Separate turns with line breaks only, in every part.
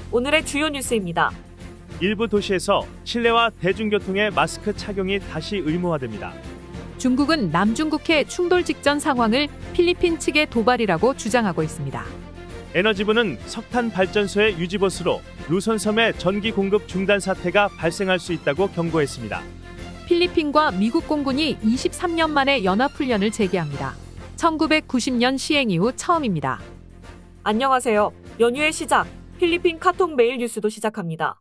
오늘의 주요 뉴스입니다.
일부 도시에서 실내와 대중교통의 마스크 착용이 다시 의무화됩니다.
중국은 남중국해 충돌 직전 상황을 필리핀 측의 도발이라고 주장하고 있습니다.
에너지부는 석탄 발전소의 유지보수로 루손섬의 전기 공급 중단 사태가 발생할 수 있다고 경고했습니다.
필리핀과 미국 공군이 23년 만에 연합훈련을 재개합니다. 1990년 시행 이후 처음입니다.
안녕하세요. 연휴의 시작, 필리핀 카톡 메일 뉴스도 시작합니다.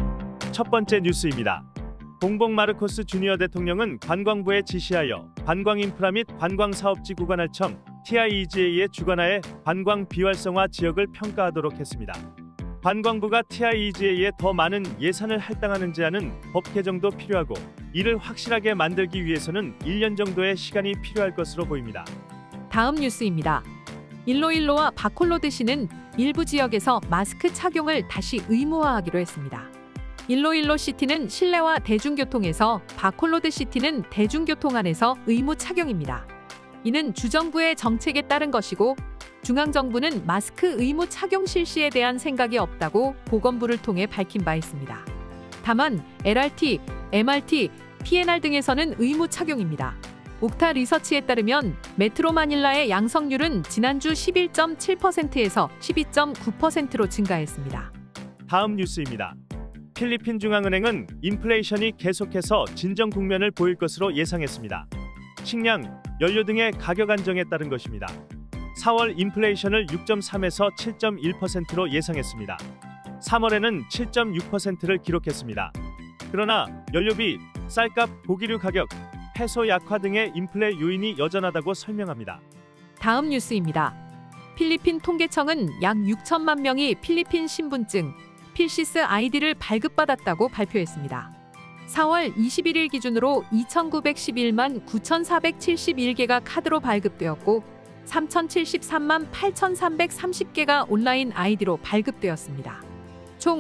첫 번째 뉴스입니다. 봉봉 마르코스 주니어 대통령은 관광부에 지시하여 관광인프라 및 관광사업지 구관할청 TIEGA의 주관하에 관광 비활성화 지역을 평가하도록 했습니다. 관광부가 TIEGA에 더 많은 예산을 할당하는지 하는 법 개정도 필요하고 이를 확실하게 만들기 위해서는 1년 정도의 시간이 필요할 것으로 보입니다.
다음 뉴스입니다. 일로일로와 바콜로드시는 일부 지역에서 마스크 착용을 다시 의무화하기로 했습니다. 일로일로 시티는 실내와 대중교통에서, 바콜로드 시티는 대중교통 안에서 의무 착용입니다. 이는 주정부의 정책에 따른 것이고 중앙정부는 마스크 의무 착용 실시에 대한 생각이 없다고 보건부를 통해 밝힌 바 있습니다. 다만 LRT, MRT, PNR 등에서는 의무 착용입니다. 옥타 리서치에 따르면 메트로 마닐라의 양성률은 지난주 11.7%에서 12.9%로 증가했습니다.
다음 뉴스입니다. 필리핀 중앙은행은 인플레이션이 계속해서 진정 국면을 보일 것으로 예상했습니다. 식량, 연료 등의 가격 안정에 따른 것입니다. 4월 인플레이션을 6.3에서 7.1%로 예상했습니다. 3월에는 7.6%를 기록했습니다. 그러나 연료비, 쌀값, 고기류 가격, 페소 약화 등의 인플레 요인이 여전하다고 설명합니다.
다음 뉴스입니다. 필리핀 통계청은 약 6천만 명이 필리핀 신분증, 필시스 아이디를 발급받았다고 발표했습니다. 4월 21일 기준으로 2,911만 9,471개가 카드로 발급되었고 3,073만 8,330개가 온라인 아이디로 발급되었습니다. 총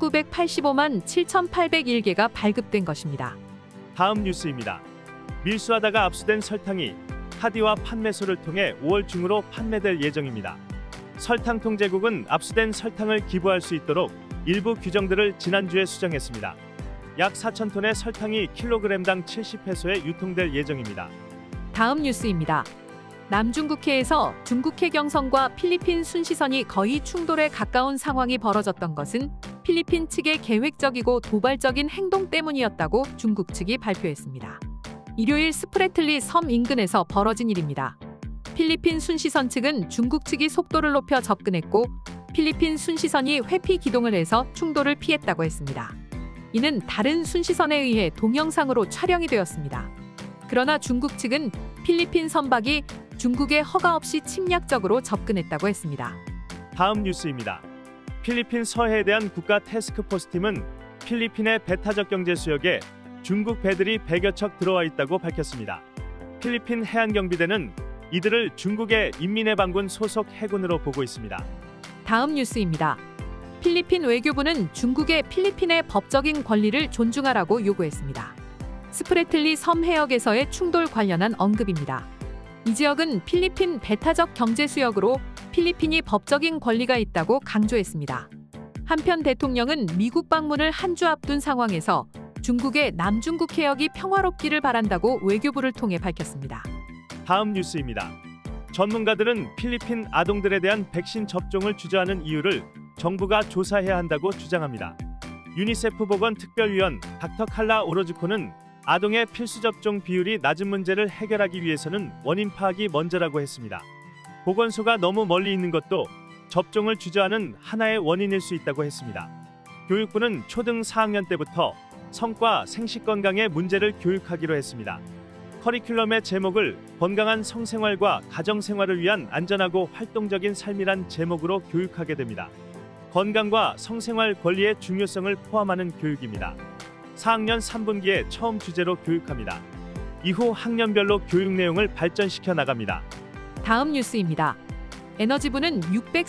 5,985만 7,801개가 발급된 것입니다.
다음 뉴스입니다. 밀수하다가 압수된 설탕이 카디와 판매소를 통해 5월 중으로 판매될 예정입니다. 설탕통제국은 압수된 설탕을 기부할 수 있도록 일부 규정들을 지난주에 수정했습니다. 약 4,000톤의 설탕이 킬로그램당 70페소에 유통될 예정입니다.
다음 뉴스입니다. 남중국해에서 중국 해경선과 필리핀 순시선이 거의 충돌에 가까운 상황이 벌어졌던 것은 필리핀 측의 계획적이고 도발적인 행동 때문이었다고 중국 측이 발표했습니다. 일요일 스프레틀리 섬 인근에서 벌어진 일입니다. 필리핀 순시선 측은 중국 측이 속도를 높여 접근했고 필리핀 순시선이 회피 기동을 해서 충돌을 피했다고 했습니다. 이는 다른 순시선에 의해 동영상으로 촬영이 되었습니다. 그러나 중국 측은 필리핀 선박이 중국에 허가 없이 침략적으로 접근했다고 했습니다.
다음 뉴스입니다. 필리핀 서해에 대한 국가 태스크포스팀은 필리핀의 배타적 경제 수역에 중국 배들이 100여 척 들어와 있다고 밝혔습니다. 필리핀 해안경비대는 이들을 중국의 인민해방군 소속 해군으로 보고 있습니다.
다음 뉴스입니다. 필리핀 외교부는 중국의 필리핀의 법적인 권리를 존중하라고 요구했습니다. 스프레틀리 섬 해역에서의 충돌 관련한 언급입니다. 이 지역은 필리핀 배타적 경제 수역으로 필리핀이 법적인 권리가 있다고 강조했습니다. 한편 대통령은 미국 방문을 한 주 앞둔 상황에서 중국의 남중국 해역이 평화롭기를 바란다고 외교부를 통해 밝혔습니다.
다음 뉴스입니다. 전문가들은 필리핀 아동들에 대한 백신 접종을 주저하는 이유를 정부가 조사해야 한다고 주장합니다. 유니세프 보건특별위원 닥터 칼라 오로즈코는 아동의 필수 접종 비율이 낮은 문제를 해결하기 위해서는 원인 파악이 먼저라고 했습니다. 보건소가 너무 멀리 있는 것도 접종을 주저하는 하나의 원인일 수 있다고 했습니다. 교육부는 초등 4학년 때부터 성과 생식 건강의 문제를 교육하기로 했습니다. 커리큘럼의 제목을 건강한 성생활과 가정생활을 위한 안전하고 활동적인 삶이란 제목으로 교육하게 됩니다. 건강과 성생활 권리의 중요성을 포함하는 교육입니다. 4학년 3분기에 처음 주제로 교육합니다. 이후 학년별로 교육 내용을 발전시켜 나갑니다.
다음 뉴스입니다. 에너지부는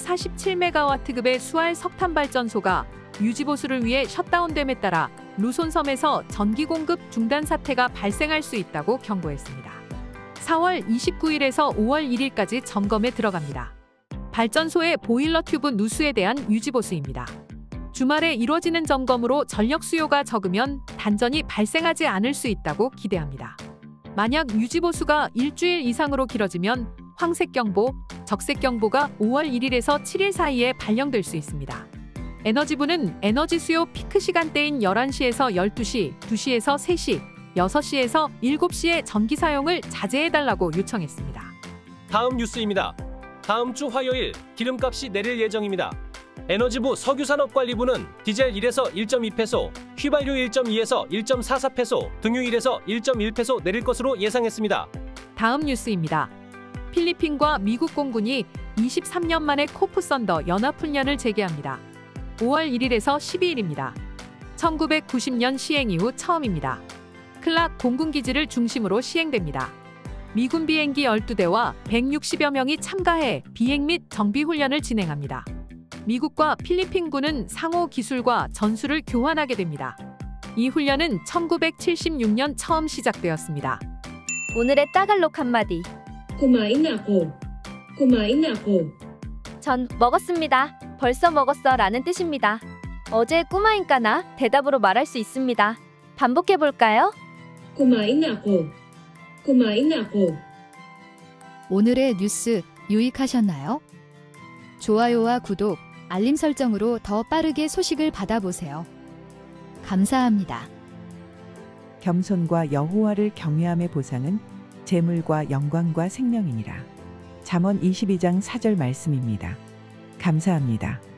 647메가와트급의 수알 석탄 발전소가 유지보수를 위해 셧다운됨에 따라 루손섬에서 전기 공급 중단 사태가 발생할 수 있다고 경고했습니다. 4월 29일에서 5월 1일까지 점검에 들어갑니다. 발전소의 보일러 튜브 누수에 대한 유지보수입니다. 주말에 이뤄지는 점검으로 전력 수요가 적으면 단전이 발생하지 않을 수 있다고 기대합니다. 만약 유지보수가 일주일 이상으로 길어지면 황색경보, 적색경보가 5월 1일에서 7일 사이에 발령될 수 있습니다. 에너지부는 에너지 수요 피크 시간대인 11시에서 12시, 2시에서 3시, 6시에서 7시에 전기 사용을 자제해달라고 요청했습니다.
다음 뉴스입니다. 다음 주 화요일 기름값이 내릴 예정입니다. 에너지부 석유산업관리부는 디젤 1에서 1.2페소, 휘발유 1.2에서 1.44페소, 등유 1에서 1.1페소 내릴 것으로 예상했습니다.
다음 뉴스입니다. 필리핀과 미국 공군이 23년 만에 코프 선더 연합훈련을 재개합니다. 5월 1일에서 12일입니다. 1990년 시행 이후 처음입니다. 클락 공군기지를 중심으로 시행됩니다. 미군 비행기 12대와 160여 명이 참가해 비행 및 정비 훈련을 진행합니다. 미국과 필리핀군은 상호 기술과 전술을 교환하게 됩니다. 이 훈련은 1976년 처음 시작되었습니다.
오늘의 따갈록 한마디.
Kumain na ako. Kumain na ako.
전 먹었습니다. 벌써 먹었어 라는 뜻입니다. 어제 꾸마인까나 대답으로 말할 수 있습니다. 반복해 볼까요?
Kumain na ako. Kumain na ako.
오늘의 뉴스 유익하셨나요? 좋아요와 구독, 알림 설정으로 더 빠르게 소식을 받아보세요. 감사합니다.
겸손과 여호와를 경외함의 보상은 재물과 영광과 생명이니라. 잠언 22장 4절 말씀입니다. 감사합니다.